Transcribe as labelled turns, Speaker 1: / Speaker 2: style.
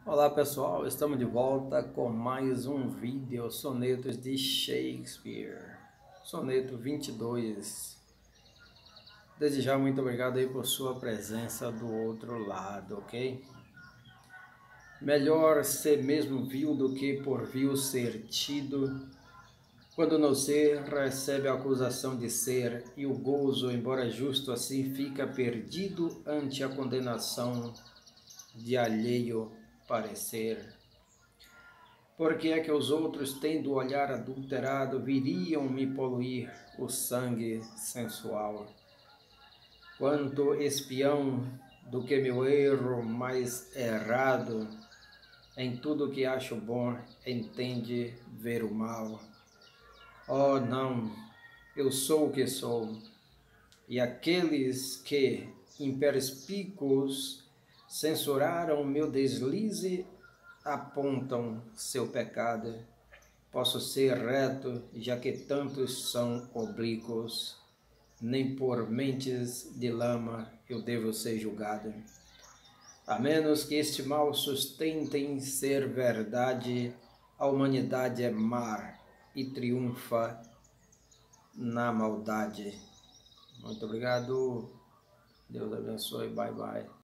Speaker 1: Olá pessoal, estamos de volta com mais um vídeo Sonetos de Shakespeare, soneto 22. Desde já muito obrigado aí por sua presença do outro lado, ok? Melhor ser mesmo vil do que por vil ser tido. Quando não ser, recebe a acusação de ser, e o gozo, embora justo assim, fica perdido ante a condenação de alheio parecer. Porque é que os outros, tendo o olhar adulterado, viriam me poluir o sangue sensual? Quanto espião do que meu erro mais errado, em tudo que acho bom, entende ver o mal. Oh, não, eu sou o que sou, e aqueles que, imperspícuos, censuraram meu deslize, apontam seu pecado. Posso ser reto, já que tantos são oblíquos, nem por mentes de lama eu devo ser julgado. A menos que este mal sustentem ser verdade, a humanidade é mar e triunfa na maldade. Muito obrigado, Deus abençoe, bye bye.